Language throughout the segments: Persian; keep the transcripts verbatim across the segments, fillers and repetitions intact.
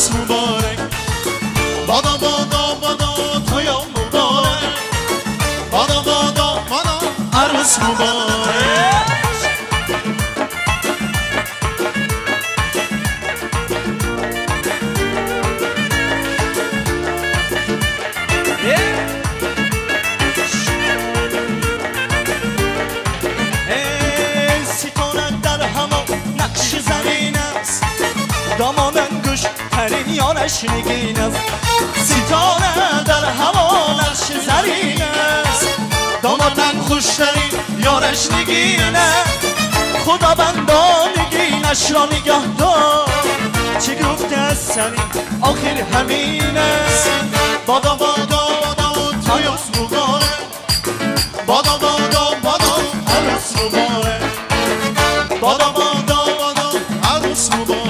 عروس مبارک بادا بادا بادا تویا مبارک بادا بادا بادا عروس مبارک دامانن گوش ترین یارش نگین است ستاره در هوا نقش زرین است دامانن خوشترین یارش نگینه خدا بندانگینش را نگه دار چه گفته از سنی آخر همین است بادا بادا بادا تایوس مبارک بادا بادا بادا عروس مبارک بادا بادا بادا عروس مبارک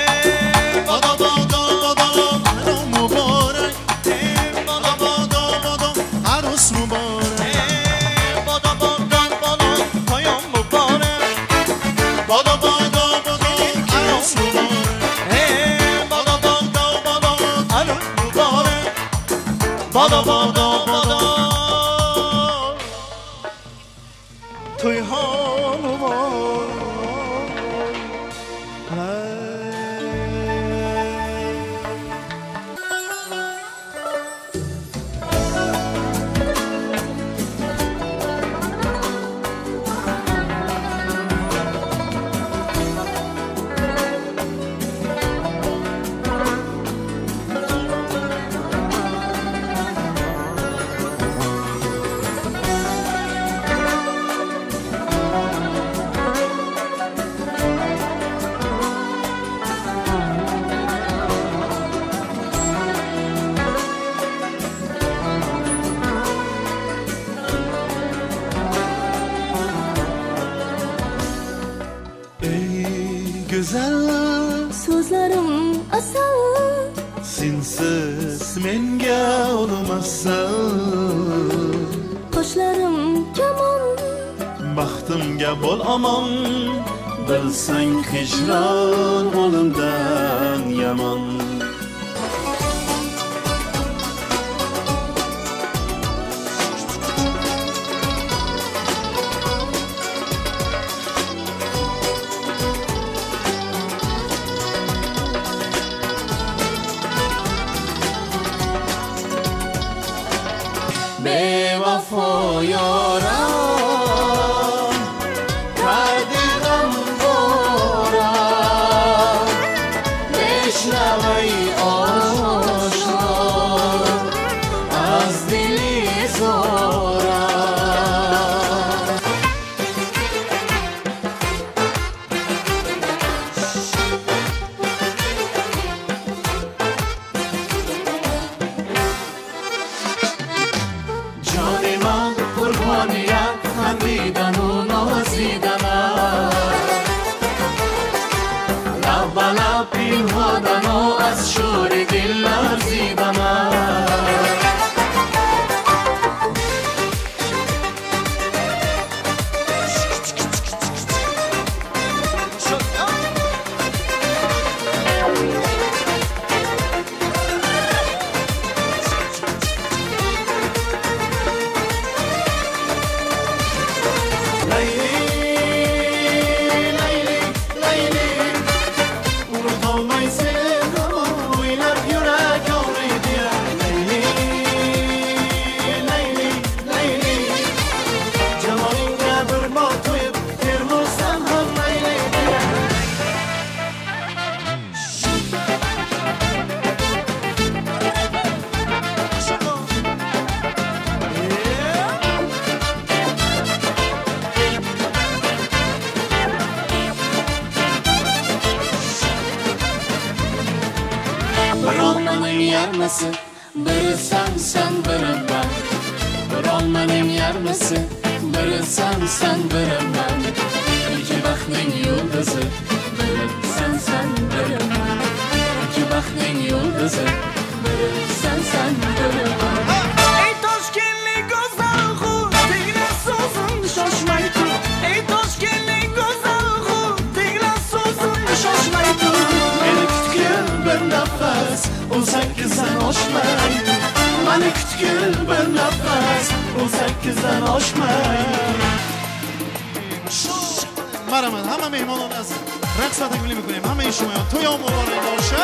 بادا بادا بادا توی ها مبارک güzel sözlerim asal sensiz menga olmasa qoshlarim kamon baxtimga bo'l omon bilsang hijron o'limdan yomon بوفا یارم کردی غم بارم بشنوی آشنا از دلی زارم خندیدن و نازیدن لب به لب پیمودن و از شور دل لرزیدن Birolmaning yarmisi biri sen sen biri ben Birolmaning yarmisi biri sen sen biri ben İki baxtning yulduzi biri sen sen biri ben İki baxtning yulduzi biri sen sen biri ben Ey Toshkentli go'zal xud tegla so'zim shoshmay tur Ey Toshkentli go'zal xud tegla so'zim shoshmay tur Meni kutgan bir nafar که زن آشمن مرمن همه مهمانان از رقص و تکمیلی میکنیم همه این شما توی هم مبارک باشه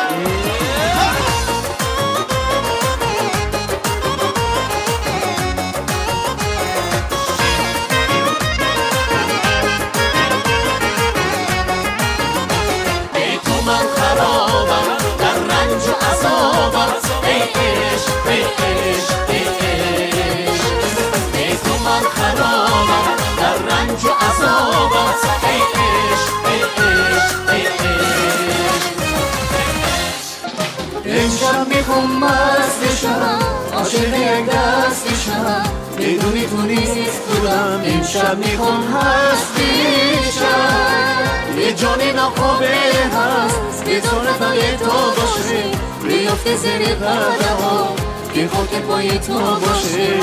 ای تو من خرابم در رنج و عذابم ای عشق ای عشق ای عشق ای تو من خرابم در رنج و عذابم ای عشق ای عشق ای عشق امشب میخوام مست بشم عاشق یک دست بشم بدونی تو نیست بودم امشب میخوام هست بشم یه جانی ناخوابه هست به طور فقیه تو باشه بیافته زیر قده ها که خاک پای تو باشه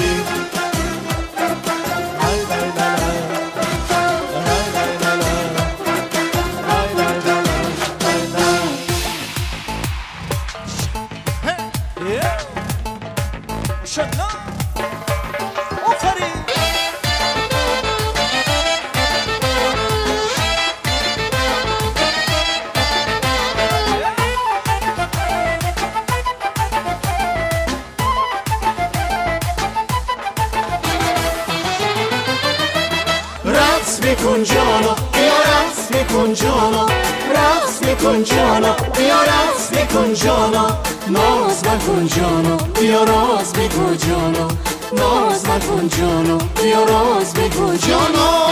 میکن جانا بیا رقص میکن جانا رقص میکن جانا بیا رقص میکن جانا ناز مکن جانا بیا راز بگو جانا ناز مکن جانا بیا راز بگو جانا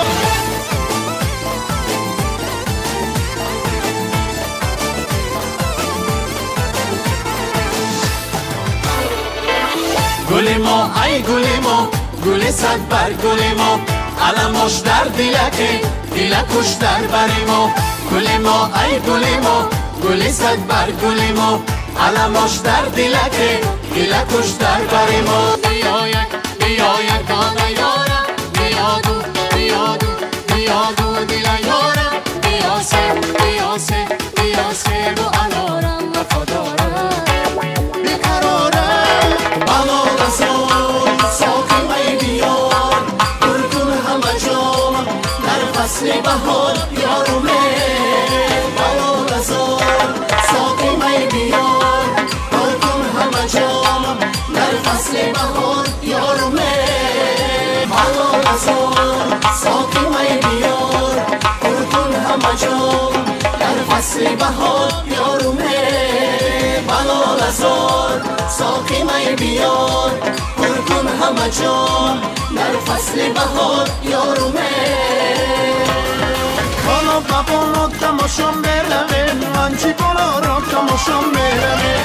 گل ما ای گل ما گل صد بر گل ما علماش در دیلکه دیلکوش در بری ما گل ما ای گل ما گل صد بر گل ما علماش در دیلکه دیلکوش در بری ما بیا یک بیا یک دانه یارم بیا دو بیا دو بیا دو دیل یارم بیا سه بیا سه بیا سه بو انارم وفادارم بیقرارم بلا رسول ساکی می بیار گرگون همه جام در فصل بهار یارومه بلا رسول ساکی می بیار گرگون همه جام در فصل بهار یارومه بلا رسول ساکی می بیار گرگون همه جام در فصل بهار یارومه بلا رسول ساقی می بیار گرگون همه جام در فصل بهار یارومه بالا بالا تماشام برمه من چی بالا را تماشام برمه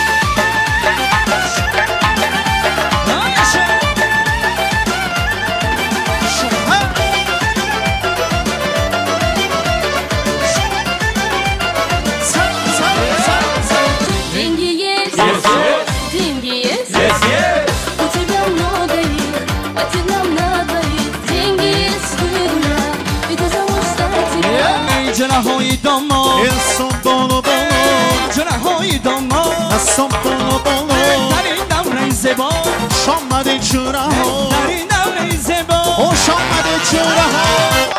جناحهای داما انسان بالا بالا جناحهای داما انسان بالا بالا در این دمره زبا شامده چوره ها در این دمره زبا او شامده چوره ها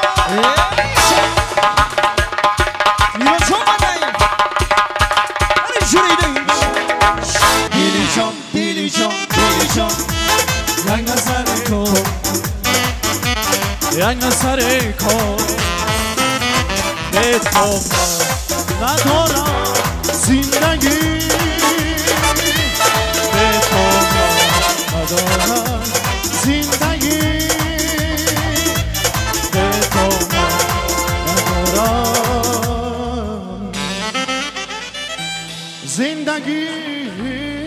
میرا شامده هر جوری دیم دیلی جان دیلی جان دیلی جان یک نظر کن یک نظر کن به تو ندارم زندگی به تو ندارم زندگی به تو ندارم زندگی